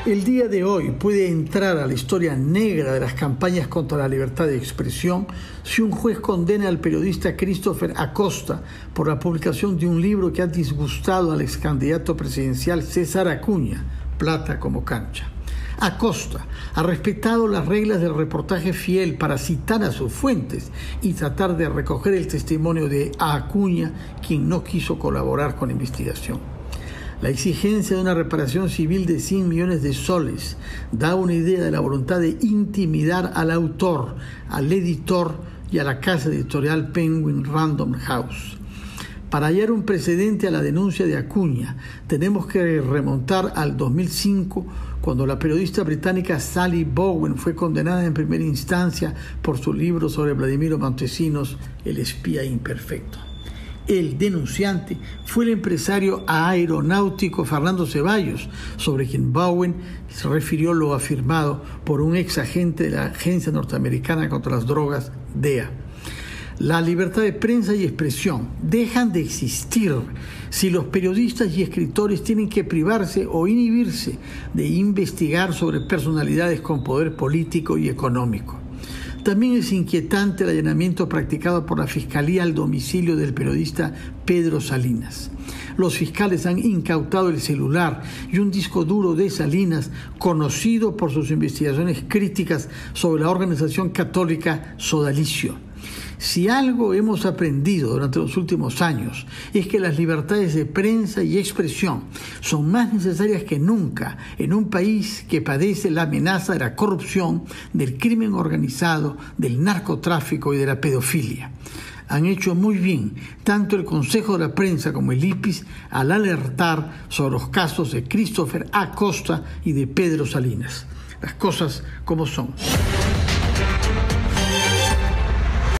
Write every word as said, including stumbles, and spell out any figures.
El día de hoy puede entrar a la historia negra de las campañas contra la libertad de expresión si un juez condena al periodista Christopher Acosta por la publicación de un libro que ha disgustado al ex candidato presidencial César Acuña, Plata como cancha. Acosta ha respetado las reglas del reportaje fiel para citar a sus fuentes y tratar de recoger el testimonio de Acuña, quien no quiso colaborar con la investigación. La exigencia de una reparación civil de cien millones de soles da una idea de la voluntad de intimidar al autor, al editor y a la casa editorial Penguin Random House. Para hallar un precedente a la denuncia de Acuña, tenemos que remontar al dos mil cinco, cuando la periodista británica Sally Bowen fue condenada en primera instancia por su libro sobre Vladimiro Montesinos, El espía imperfecto. El denunciante fue el empresario aeronáutico Fernando Ceballos, sobre quien Bowen se refirió lo afirmado por un ex agente de la Agencia Norteamericana contra las Drogas, D E A. La libertad de prensa y expresión dejan de existir si los periodistas y escritores tienen que privarse o inhibirse de investigar sobre personalidades con poder político y económico. También es inquietante el allanamiento practicado por la Fiscalía al domicilio del periodista Pedro Salinas. Los fiscales han incautado el celular y un disco duro de Salinas, conocido por sus investigaciones críticas sobre la organización católica Sodalicio. Si algo hemos aprendido durante los últimos años es que las libertades de prensa y expresión son más necesarias que nunca en un país que padece la amenaza de la corrupción, del crimen organizado, del narcotráfico y de la pedofilia. Han hecho muy bien tanto el Consejo de la Prensa como el I P I S al alertar sobre los casos de Christopher Acosta y de Pedro Salinas. Las cosas como son.